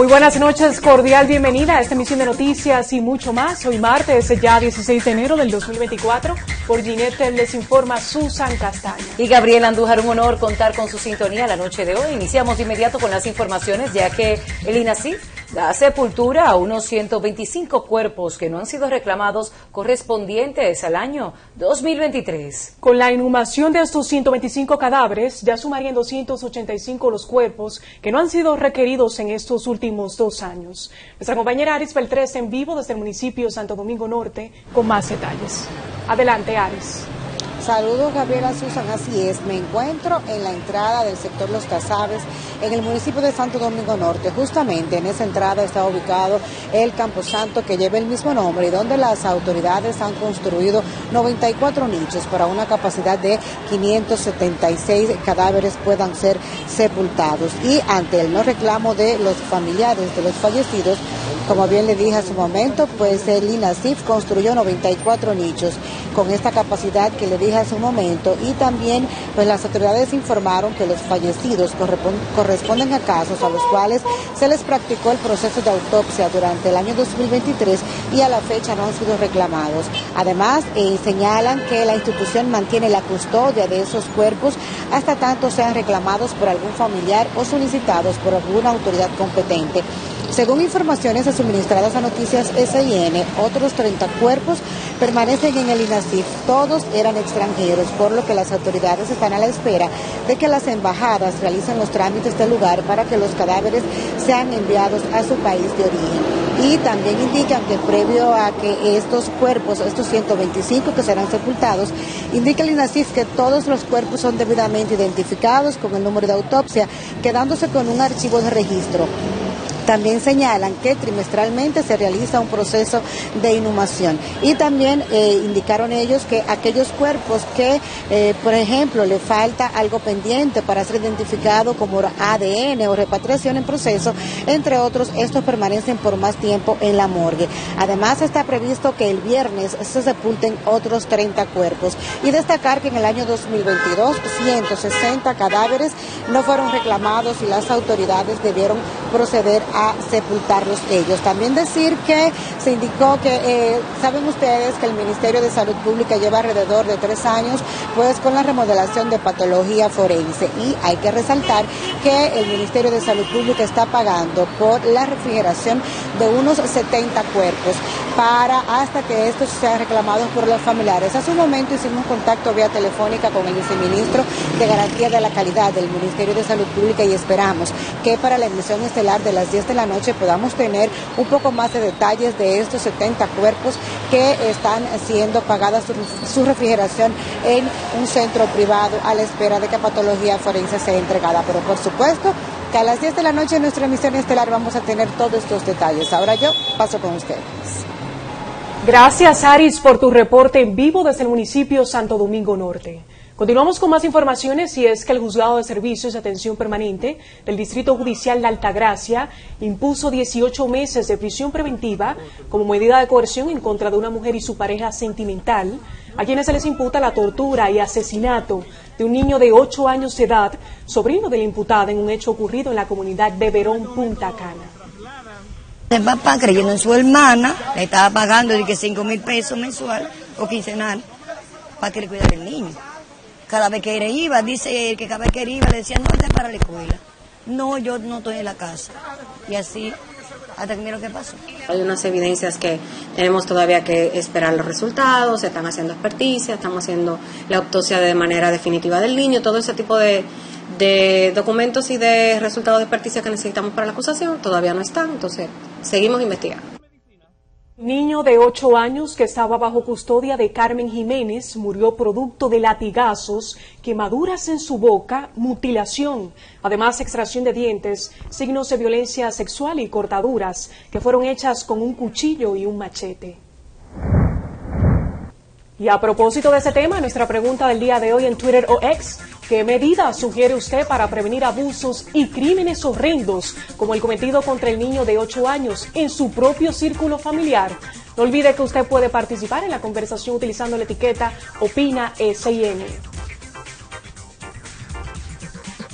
Muy buenas noches, cordial bienvenida a esta emisión de noticias y mucho más. Hoy martes, ya 16 de enero del 2024. Por Ginette les informa Susan Castaño. Y Gabriel Andújar, un honor contar con su sintonía la noche de hoy. Iniciamos de inmediato con las informaciones, ya que el INASIF da sepultura a unos 125 cuerpos que no han sido reclamados correspondientes al año 2023. Con la inhumación de estos 125 cadáveres, ya sumarían 285 los cuerpos que no han sido requeridos en estos últimos 2 años. Nuestra compañera Aris Beltrés en vivo desde el municipio de Santo Domingo Norte con más detalles. Adelante, Aris. Saludos, Gabriela, Susan, así es, me encuentro en la entrada del sector Los Casaves, en el municipio de Santo Domingo Norte. Justamente en esa entrada está ubicado el camposanto que lleva el mismo nombre y donde las autoridades han construido 94 nichos para una capacidad de 576 cadáveres puedan ser sepultados. Y ante el no reclamo de los familiares de los fallecidos, como bien le dije hace un momento, pues el INASIF construyó 94 nichos con esta capacidad que le dije hace un momento, y también pues las autoridades informaron que los fallecidos corresponden a casos a los cuales se les practicó el proceso de autopsia durante el año 2023 y a la fecha no han sido reclamados. Además, señalan que la institución mantiene la custodia de esos cuerpos hasta tanto sean reclamados por algún familiar o solicitados por alguna autoridad competente. Según informaciones suministradas a Noticias SIN, otros 30 cuerpos permanecen en el INASIF. Todos eran extranjeros, por lo que las autoridades están a la espera de que las embajadas realicen los trámites del lugar para que los cadáveres sean enviados a su país de origen. Y también indican que previo a que estos cuerpos, estos 125 que serán sepultados, indica el INASIF que todos los cuerpos son debidamente identificados con el número de autopsia, quedándose con un archivo de registro. También señalan que trimestralmente se realiza un proceso de inhumación y también indicaron ellos que aquellos cuerpos que, por ejemplo, le falta algo pendiente para ser identificado como ADN o repatriación en proceso, entre otros, estos permanecen por más tiempo en la morgue. Además, está previsto que el viernes se sepulten otros 30 cuerpos y destacar que en el año 2022 160 cadáveres no fueron reclamados y las autoridades debieron proceder a sepultarlos ellos. También decir que se indicó que, saben ustedes que el Ministerio de Salud Pública lleva alrededor de 3 años pues con la remodelación de patología forense, y hay que resaltar que el Ministerio de Salud Pública está pagando por la refrigeración de unos 70 cuerpos para hasta que estos sean reclamados por los familiares. Hace un momento hicimos contacto vía telefónica con el viceministro de Garantía de la Calidad del Ministerio de Salud Pública y esperamos que para la emisión estelar de las 10 de la noche podamos tener un poco más de detalles de estos 70 cuerpos que están siendo pagadas su refrigeración en un centro privado a la espera de que patología forense sea entregada. Pero por supuesto que a las 10 de la noche en nuestra emisión estelar vamos a tener todos estos detalles. Ahora yo paso con ustedes. Gracias, Aris, por tu reporte en vivo desde el municipio Santo Domingo Norte. Continuamos con más informaciones, y es que el Juzgado de Servicios de Atención Permanente del Distrito Judicial de Altagracia impuso 18 meses de prisión preventiva como medida de coerción en contra de una mujer y su pareja sentimental, a quienes se les imputa la tortura y asesinato de un niño de 8 años de edad, sobrino de la imputada, en un hecho ocurrido en la comunidad de Verón, Punta Cana. El papá, creyendo en su hermana, le estaba pagando de que 5,000 pesos mensual o quincenal para que le cuidara el niño. Cada vez que él iba, dice que cada vez que él iba, le decía, no, está para la escuela. No, yo no estoy en la casa. Y así, hasta que mira lo que pasó. Hay unas evidencias que tenemos todavía que esperar los resultados, se están haciendo experticias, estamos haciendo la autopsia de manera definitiva del niño, todo ese tipo de documentos y de resultados de experticia que necesitamos para la acusación todavía no están, entonces seguimos investigando. Niño de 8 años que estaba bajo custodia de Carmen Jiménez murió producto de latigazos, quemaduras en su boca, mutilación, además extracción de dientes, signos de violencia sexual y cortaduras que fueron hechas con un cuchillo y un machete. Y a propósito de ese tema, nuestra pregunta del día de hoy en Twitter o X: ¿qué medidas sugiere usted para prevenir abusos y crímenes horrendos como el cometido contra el niño de 8 años en su propio círculo familiar? No olvide que usted puede participar en la conversación utilizando la etiqueta OpinaSIN.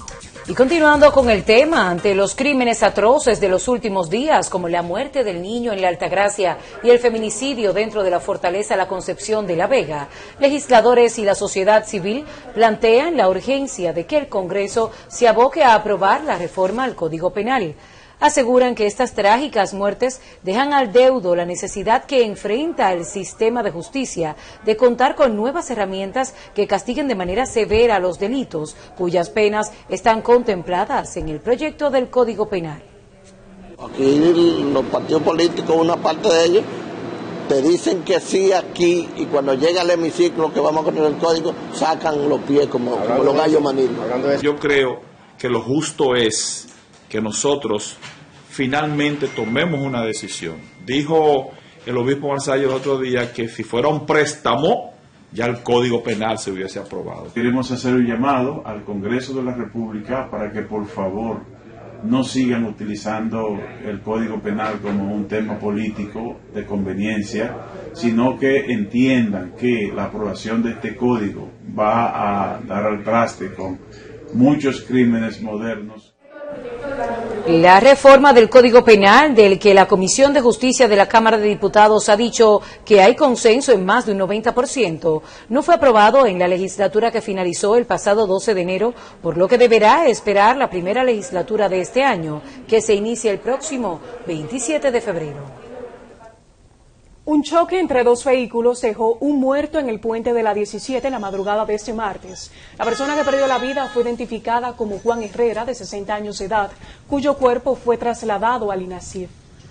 Y continuando con el tema, ante los crímenes atroces de los últimos días, como la muerte del niño en la Altagracia y el feminicidio dentro de la Fortaleza La Concepción de La Vega, legisladores y la sociedad civil plantean la urgencia de que el Congreso se aboque a aprobar la reforma al Código Penal. Aseguran que estas trágicas muertes dejan al deudo la necesidad que enfrenta el sistema de justicia de contar con nuevas herramientas que castiguen de manera severa los delitos, cuyas penas están contempladas en el proyecto del Código Penal. Aquí los partidos políticos, una parte de ellos, te dicen que sí aquí y cuando llega al hemiciclo que vamos a poner el código, sacan los pies como los gallos manilos. Yo creo que lo justo es que nosotros finalmente tomemos una decisión. Dijo el obispo Marzayo el otro día que si fuera un préstamo, ya el Código Penal se hubiese aprobado. Queremos hacer un llamado al Congreso de la República para que por favor no sigan utilizando el Código Penal como un tema político de conveniencia, sino que entiendan que la aprobación de este código va a dar al traste con muchos crímenes modernos. La reforma del Código Penal, del que la Comisión de Justicia de la Cámara de Diputados ha dicho que hay consenso en más de un 90%, no fue aprobado en la legislatura que finalizó el pasado 12 de enero, por lo que deberá esperar la primera legislatura de este año, que se inicia el próximo 27 de febrero. Un choque entre dos vehículos dejó un muerto en el puente de la 17 en la madrugada de este martes. La persona que perdió la vida fue identificada como Juan Herrera, de 60 años de edad, cuyo cuerpo fue trasladado al INASIF.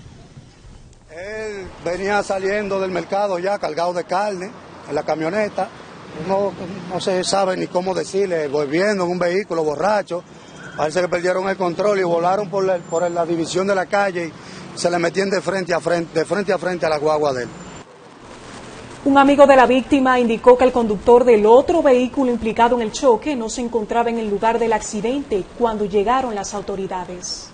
Él venía saliendo del mercado ya cargado de carne en la camioneta. No se sabe ni cómo decirle, volviendo en un vehículo borracho. Parece que perdieron el control y volaron por la división de la calle y se le metían de frente a frente a la guagua de él. Un amigo de la víctima indicó que el conductor del otro vehículo implicado en el choque no se encontraba en el lugar del accidente cuando llegaron las autoridades.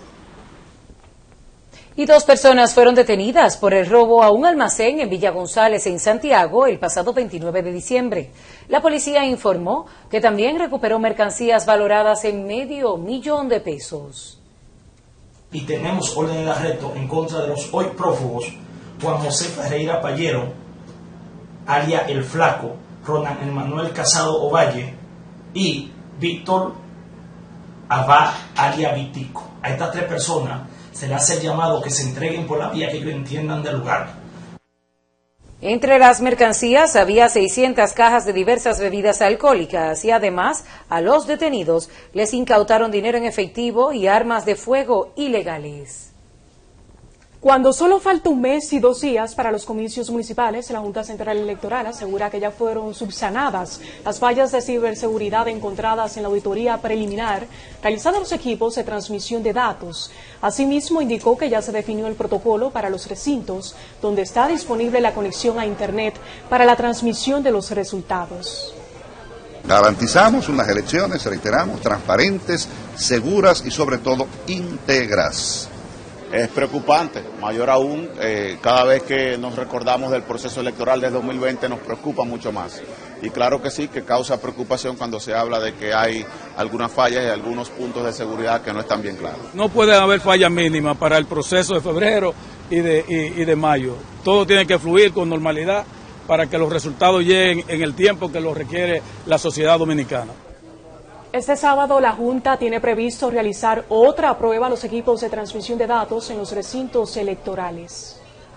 Y 2 personas fueron detenidas por el robo a un almacén en Villa González, en Santiago, el pasado 29 de diciembre. La policía informó que también recuperó mercancías valoradas en $500,000 de pesos. Y tenemos orden de arresto en contra de los hoy prófugos Juan José Ferreira Pallero, alias El Flaco, Ronan Emmanuel Casado Ovalle y Víctor Abad, alias Vitico. A estas 3 personas se les hace el llamado que se entreguen por la vía que ellos entiendan del lugar. Entre las mercancías había 600 cajas de diversas bebidas alcohólicas y además a los detenidos les incautaron dinero en efectivo y armas de fuego ilegales. Cuando solo falta un mes y 2 días para los comicios municipales, la Junta Central Electoral asegura que ya fueron subsanadas las fallas de ciberseguridad encontradas en la auditoría preliminar realizada a los equipos de transmisión de datos. Asimismo, indicó que ya se definió el protocolo para los recintos donde está disponible la conexión a Internet para la transmisión de los resultados. Garantizamos unas elecciones, reiteramos, transparentes, seguras y sobre todo íntegras. Es preocupante, mayor aún, cada vez que nos recordamos del proceso electoral del 2020 nos preocupa mucho más. Y claro que sí, que causa preocupación cuando se habla de que hay algunas fallas y algunos puntos de seguridad que no están bien claros. No puede haber fallas mínimas para el proceso de febrero y de mayo. Todo tiene que fluir con normalidad para que los resultados lleguen en el tiempo que lo requiere la sociedad dominicana. Este sábado la Junta tiene previsto realizar otra prueba a los equipos de transmisión de datos en los recintos electorales.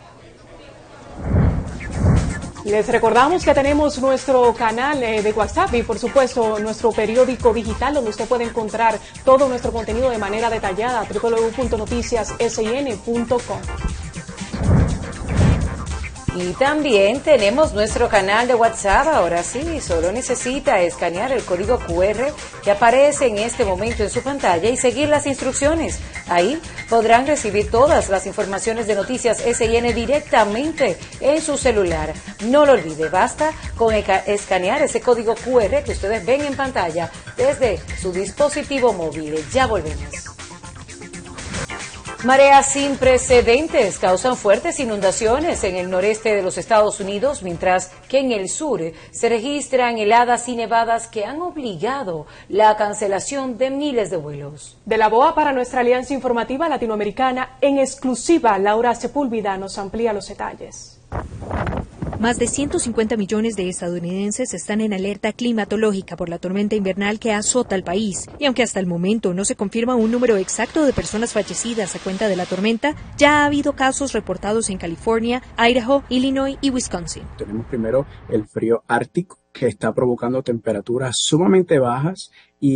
Les recordamos que tenemos nuestro canal de WhatsApp y por supuesto nuestro periódico digital donde usted puede encontrar todo nuestro contenido de manera detallada, www.noticiassin.com. Y también tenemos nuestro canal de WhatsApp, ahora sí, solo necesita escanear el código QR que aparece en este momento en su pantalla y seguir las instrucciones. Ahí podrán recibir todas las informaciones de Noticias SIN directamente en su celular. No lo olvide, basta con escanear ese código QR que ustedes ven en pantalla desde su dispositivo móvil. Ya volvemos. Mareas sin precedentes causan fuertes inundaciones en el noreste de los Estados Unidos, mientras que en el sur se registran heladas y nevadas que han obligado la cancelación de miles de vuelos. De la BOA para nuestra Alianza Informativa Latinoamericana, en exclusiva, Laura Sepúlveda nos amplía los detalles. Más de 150 millones de estadounidenses están en alerta climatológica por la tormenta invernal que azota el país. Y aunque hasta el momento no se confirma un número exacto de personas fallecidas a cuenta de la tormenta, ya ha habido casos reportados en California, Idaho, Illinois y Wisconsin. Tenemos primero el frío ártico, que está provocando temperaturas sumamente bajas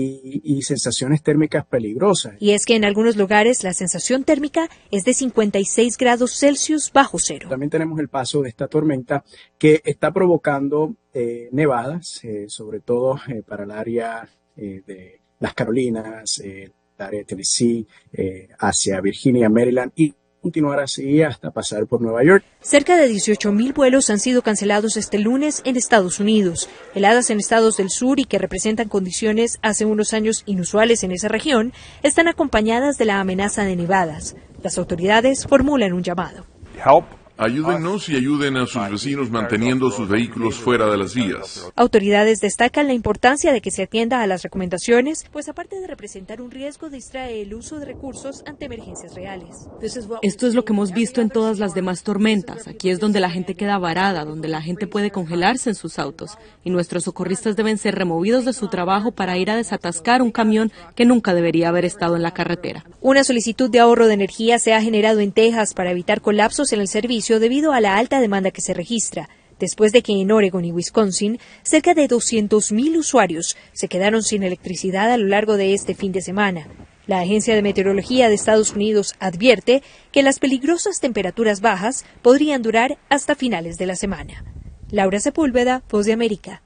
y sensaciones térmicas peligrosas. Y es que en algunos lugares la sensación térmica es de 56 grados Celsius bajo cero. También tenemos el paso de esta tormenta que está provocando nevadas, sobre todo para el área de las Carolinas, el área de Tennessee, hacia Virginia, Maryland y continuar así hasta pasar por Nueva York. Cerca de 18,000 vuelos han sido cancelados este lunes en Estados Unidos. Heladas en estados del sur y que representan condiciones hace unos años inusuales en esa región, están acompañadas de la amenaza de nevadas. Las autoridades formulan un llamado. Ayúdennos y ayuden a sus vecinos manteniendo sus vehículos fuera de las vías. Autoridades destacan la importancia de que se atienda a las recomendaciones, pues aparte de representar un riesgo, distrae el uso de recursos ante emergencias reales. Esto es lo que hemos visto en todas las demás tormentas. Aquí es donde la gente queda varada, donde la gente puede congelarse en sus autos. Y nuestros socorristas deben ser removidos de su trabajo para ir a desatascar un camión que nunca debería haber estado en la carretera. Una solicitud de ahorro de energía se ha generado en Texas para evitar colapsos en el servicio debido a la alta demanda que se registra, después de que en Oregon y Wisconsin cerca de 200,000 usuarios se quedaron sin electricidad a lo largo de este fin de semana. La Agencia de Meteorología de Estados Unidos advierte que las peligrosas temperaturas bajas podrían durar hasta finales de la semana. Laura Sepúlveda, Voz de América.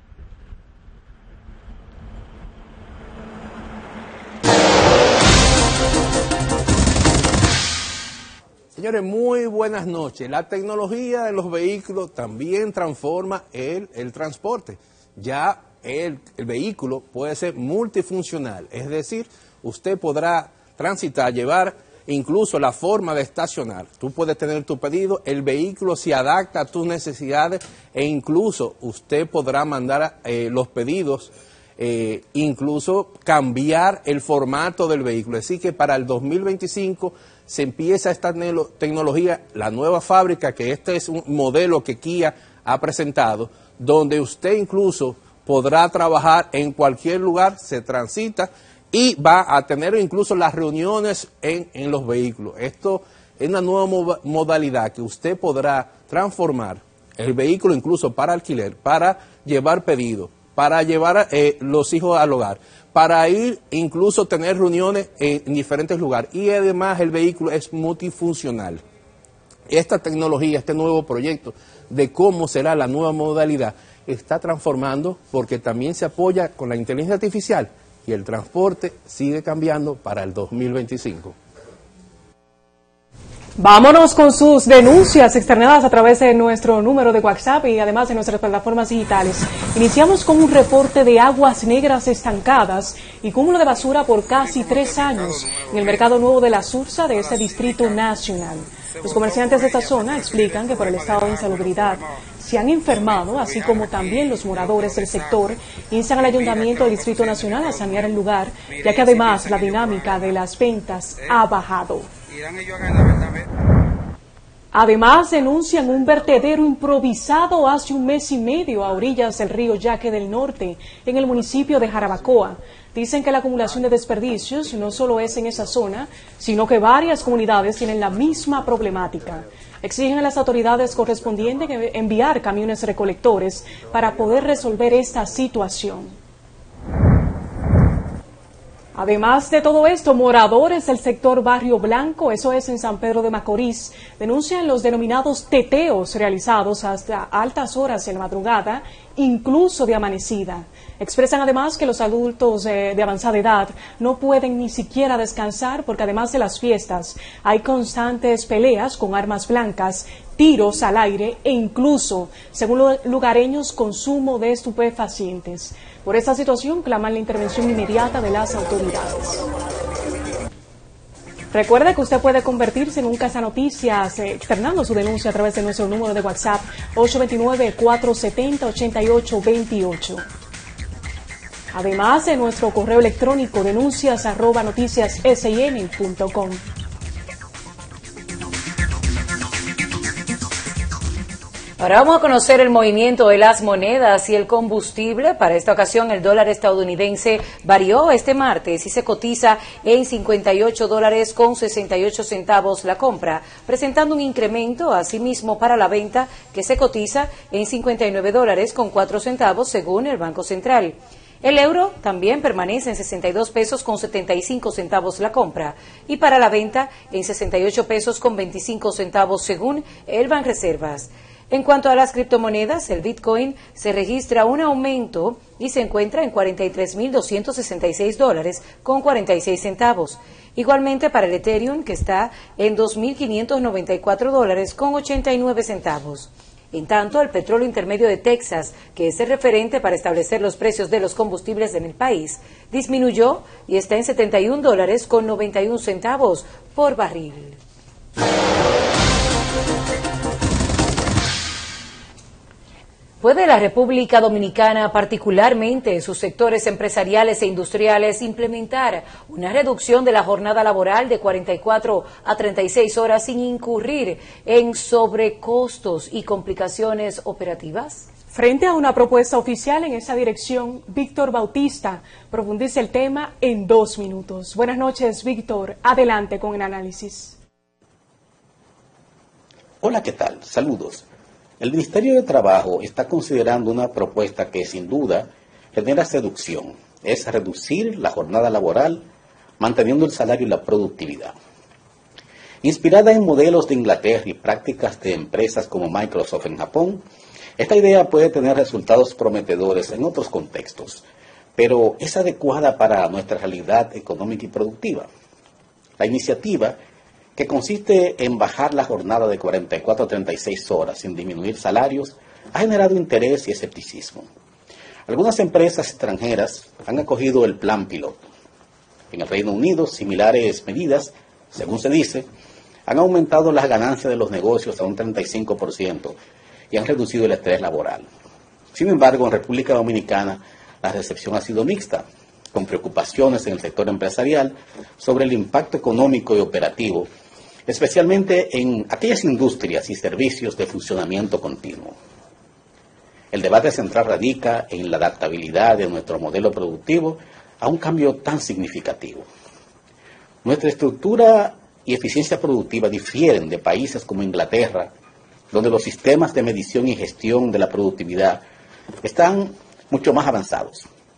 Señores, muy buenas noches. La tecnología en los vehículos también transforma el transporte. Ya el vehículo puede ser multifuncional, es decir, usted podrá transitar, llevar incluso la forma de estacionar. Tú puedes tener tu pedido, el vehículo se adapta a tus necesidades e incluso usted podrá mandar los pedidos, incluso cambiar el formato del vehículo. Así que para el 2025 se empieza esta tecnología, la nueva fábrica, que este es un modelo que Kia ha presentado, donde usted incluso podrá trabajar en cualquier lugar, se transita y va a tener incluso las reuniones en los vehículos. Esto es una nueva modalidad que usted podrá transformar el vehículo incluso para alquiler, para llevar pedidos, para llevar los hijos al hogar, para ir incluso tener reuniones en diferentes lugares. Y además el vehículo es multifuncional. Esta tecnología, este nuevo proyecto de cómo será la nueva modalidad, está transformando porque también se apoya con la inteligencia artificial y el transporte sigue cambiando para el 2025. Vámonos con sus denuncias externadas a través de nuestro número de WhatsApp y además de nuestras plataformas digitales. Iniciamos con un reporte de aguas negras estancadas y cúmulo de basura por casi 3 años en el mercado nuevo de la Sursa de este distrito nacional. Los comerciantes de esta zona explican que por el estado de insalubridad se han enfermado, así como también los moradores del sector instan al Ayuntamiento del Distrito Nacional a sanear el lugar, ya que además la dinámica de las ventas ha bajado. Además, denuncian un vertedero improvisado hace 1 mes y medio a orillas del río Yaque del Norte, en el municipio de Jarabacoa. Dicen que la acumulación de desperdicios no solo es en esa zona, sino que varias comunidades tienen la misma problemática. Exigen a las autoridades correspondientes enviar camiones recolectores para poder resolver esta situación. Además de todo esto, moradores del sector Barrio Blanco, eso es en San Pedro de Macorís, denuncian los denominados teteos realizados hasta altas horas de la madrugada, incluso de amanecida. Expresan además que los adultos de avanzada edad no pueden ni siquiera descansar porque además de las fiestas hay constantes peleas con armas blancas, tiros al aire e incluso, según los lugareños, consumo de estupefacientes. Por esta situación claman la intervención inmediata de las autoridades. Recuerde que usted puede convertirse en un cazanoticias externando su denuncia a través de nuestro número de WhatsApp 829-470-8828. Además, en nuestro correo electrónico denuncias@noticiassin.com. Ahora vamos a conocer el movimiento de las monedas y el combustible. Para esta ocasión, el dólar estadounidense varió este martes y se cotiza en $58.68 la compra, presentando un incremento asimismo para la venta, que se cotiza en $59.04 según el Banco Central. El euro también permanece en 62 pesos con 75 centavos la compra y para la venta en 68 pesos con 25 centavos según el Banreservas. En cuanto a las criptomonedas, el Bitcoin se registra un aumento y se encuentra en $43.266 con 46 centavos. Igualmente para el Ethereum, que está en $2.594 con 89 centavos. En tanto, el petróleo intermedio de Texas, que es el referente para establecer los precios de los combustibles en el país, disminuyó y está en $71 con 91 centavos por barril. ¿Puede la República Dominicana, particularmente en sus sectores empresariales e industriales, implementar una reducción de la jornada laboral de 44 a 36 horas sin incurrir en sobrecostos y complicaciones operativas? Frente a una propuesta oficial en esa dirección, Víctor Bautista profundiza el tema en 2 minutos. Buenas noches, Víctor. Adelante con el análisis. Hola, ¿qué tal? Saludos. El Ministerio de Trabajo está considerando una propuesta que sin duda genera seducción. Es reducir la jornada laboral manteniendo el salario y la productividad. Inspirada en modelos de Inglaterra y prácticas de empresas como Microsoft en Japón, esta idea puede tener resultados prometedores en otros contextos, pero es adecuada para nuestra realidad económica y productiva. La iniciativa, que consiste en bajar la jornada de 44 a 36 horas sin disminuir salarios, ha generado interés y escepticismo. Algunas empresas extranjeras han acogido el plan piloto. En el Reino Unido, similares medidas, según se dice, han aumentado las ganancias de los negocios a un 35% y han reducido el estrés laboral. Sin embargo, en República Dominicana, la recepción ha sido mixta, con preocupaciones en el sector empresarial sobre el impacto económico y operativo, especialmente en aquellas industrias y servicios de funcionamiento continuo. El debate central radica en la adaptabilidad de nuestro modelo productivo a un cambio tan significativo. Nuestra estructura y eficiencia productiva difieren de países como Inglaterra, donde los sistemas de medición y gestión de la productividad están mucho más avanzados.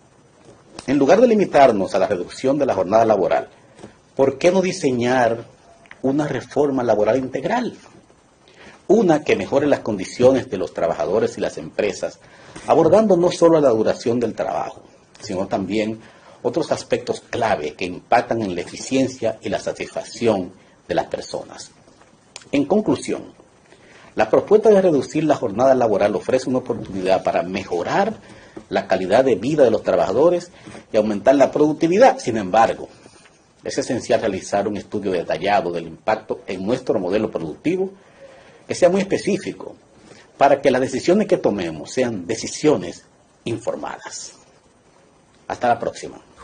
En lugar de limitarnos a la reducción de la jornada laboral, ¿por qué no diseñar una reforma laboral integral? Una que mejore las condiciones de los trabajadores y las empresas, abordando no solo la duración del trabajo, sino también otros aspectos clave que impactan en la eficiencia y la satisfacción de las personas. En conclusión, la propuesta de reducir la jornada laboral ofrece una oportunidad para mejorar la calidad de vida de los trabajadores y aumentar la productividad. Sin embargo, es esencial realizar un estudio detallado del impacto en nuestro modelo productivo que sea muy específico para que las decisiones que tomemos sean decisiones informadas. Hasta la próxima.